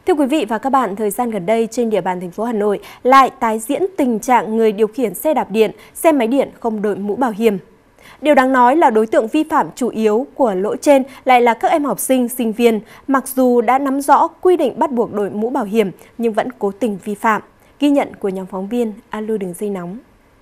Thưa quý vị và các bạn, thời gian gần đây trên địa bàn thành phố Hà Nội lại tái diễn tình trạng người điều khiển xe đạp điện, xe máy điện không đội mũ bảo hiểm. Điều đáng nói là đối tượng vi phạm chủ yếu của lỗi trên lại là các em học sinh, sinh viên, mặc dù đã nắm rõ quy định bắt buộc đội mũ bảo hiểm nhưng vẫn cố tình vi phạm. Ghi nhận của nhóm phóng viên alo đường dây nóng.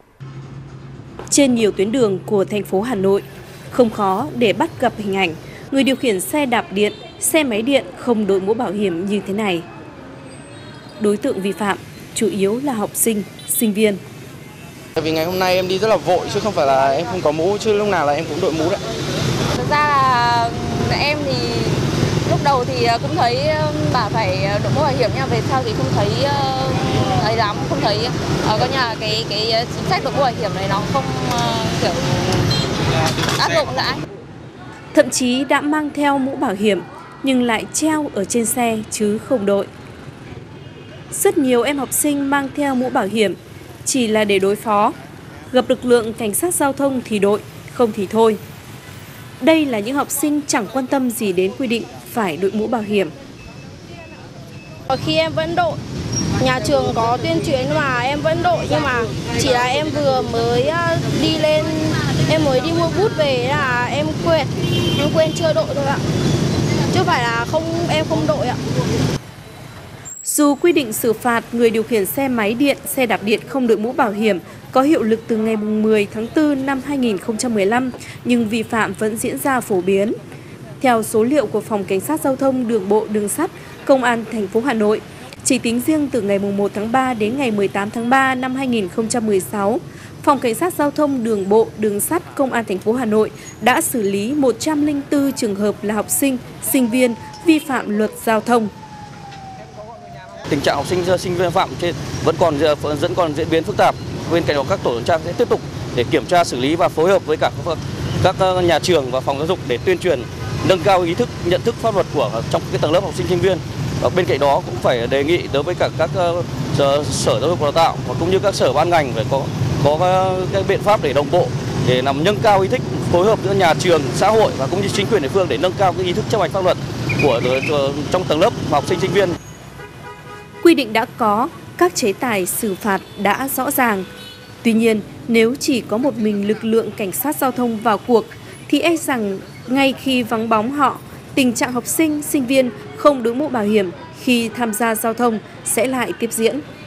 Trên nhiều tuyến đường của thành phố Hà Nội, không khó để bắt gặp hình ảnh người điều khiển xe đạp điện, xe máy điện không đội mũ bảo hiểm như thế này. Đối tượng vi phạm chủ yếu là học sinh, sinh viên. Vì ngày hôm nay em đi rất là vội chứ không phải là em không có mũ, chứ lúc nào là em cũng đội mũ đấy. Thực ra là em thì lúc đầu thì cũng thấy bà phải đội mũ bảo hiểm, nhưng về sau thì không thấy ấy lắm, không thấy có nhà cái chính sách đội mũ bảo hiểm này nó không kiểu áp dụng lại. Thậm chí đã mang theo mũ bảo hiểm nhưng lại treo ở trên xe chứ không đội. Rất nhiều em học sinh mang theo mũ bảo hiểm chỉ là để đối phó, gặp lực lượng cảnh sát giao thông thì đội, không thì thôi. Đây là những học sinh chẳng quan tâm gì đến quy định phải đội mũ bảo hiểm. Khi em vẫn đội, nhà trường có tuyên truyền mà em vẫn đội, nhưng mà chỉ là em vừa mới đi lên, em mới đi mua bút về là em quên chưa đội thôi ạ. Chứ phải là em không đội ạ. Dù quy định xử phạt người điều khiển xe máy điện, xe đạp điện không đội mũ bảo hiểm có hiệu lực từ ngày 10 tháng 4 năm 2015, nhưng vi phạm vẫn diễn ra phổ biến. Theo số liệu của Phòng Cảnh sát Giao thông Đường bộ Đường sắt, Công an thành phố Hà Nội, chỉ tính riêng từ ngày 1 tháng 3 đến ngày 18 tháng 3 năm 2016, Phòng Cảnh sát Giao thông Đường bộ Đường sắt Công an thành phố Hà Nội đã xử lý 104 trường hợp là học sinh, sinh viên vi phạm luật giao thông. Tình trạng học sinh sinh viên phạm trên vẫn còn diễn biến phức tạp. Bên cạnh đó, các tổ tuần tra sẽ tiếp tục để kiểm tra, xử lý và phối hợp với các nhà trường và phòng giáo dục để tuyên truyền, nâng cao ý thức, nhận thức pháp luật trong cái tầng lớp học sinh sinh viên. Và bên cạnh đó cũng phải đề nghị đối với cả các sở giáo dục và đào tạo và cũng như các sở ban ngành phải có cái biện pháp để đồng bộ để làm nâng cao ý thức, phối hợp giữa nhà trường, xã hội và cũng như chính quyền địa phương để nâng cao cái ý thức chấp hành pháp luật trong tầng lớp học sinh sinh viên. Quy định đã có, các chế tài xử phạt đã rõ ràng. Tuy nhiên, nếu chỉ có một mình lực lượng cảnh sát giao thông vào cuộc, thì e rằng ngay khi vắng bóng họ, tình trạng học sinh, sinh viên không đội mũ bảo hiểm khi tham gia giao thông sẽ lại tiếp diễn.